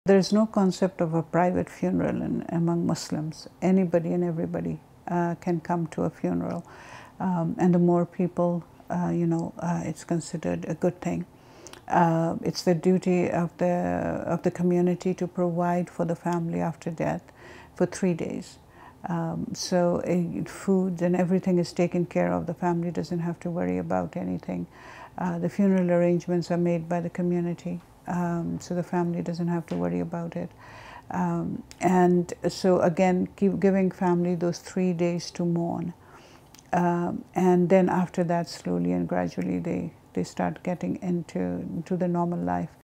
There's no concept of a private funeral among Muslims. Anybody and everybody can come to a funeral, and the more people, it's considered a good thing. It's the duty of the community to provide for the family after death for 3 days. So food and everything is taken care of. The family doesn't have to worry about anything. The funeral arrangements are made by the community, so the family doesn't have to worry about it. And so again, keep giving family those 3 days to mourn. And then after that, slowly and gradually, they start getting into the normal life.